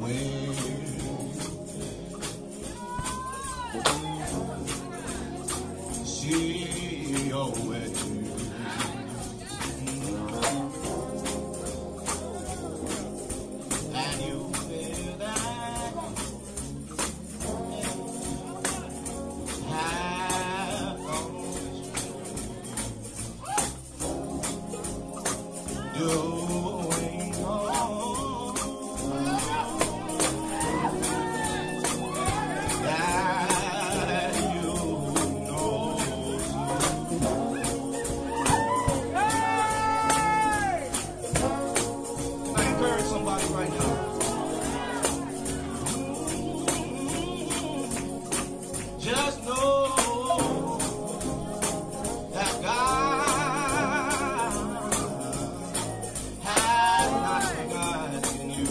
See your way. And you feel that have doing all that you know. I encourage somebody right now. Just know that God has not forgotten you.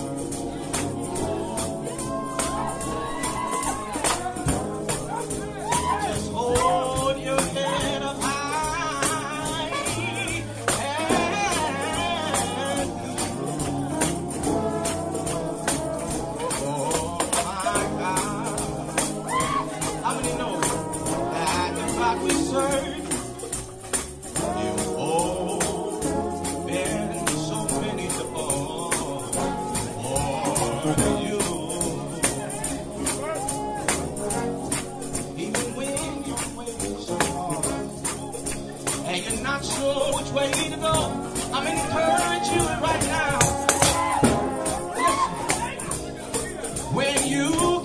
Just hold your head up high and oh my God. How many know that the God we serve, you open so many doors for you? Even when you're waiting so hard and you're not sure which way to go, I'm encouraging you right now. Listen, when you